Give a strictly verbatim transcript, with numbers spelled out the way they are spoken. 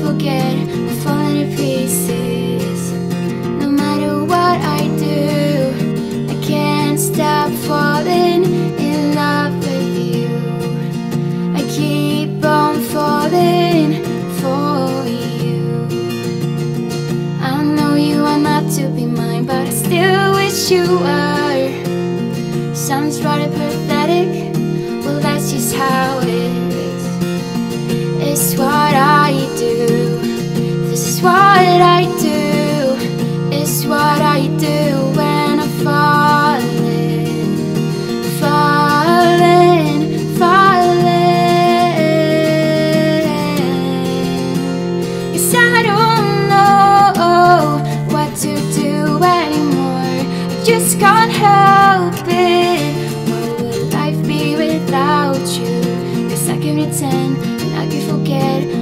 forget, I'm falling to pieces. No matter what I do, I can't stop falling in love with you. I keep on falling for you. I know you are not to be mine, but I still wish you were. Sounds rather pathetic, well that's just how it is. It's what I do, this is what I do. It's what I do when I'm falling, falling, falling. 'Cause I don't know what to do anymore, I just can't help it. What will life be without you? 'Cause I can pretend and I can forget,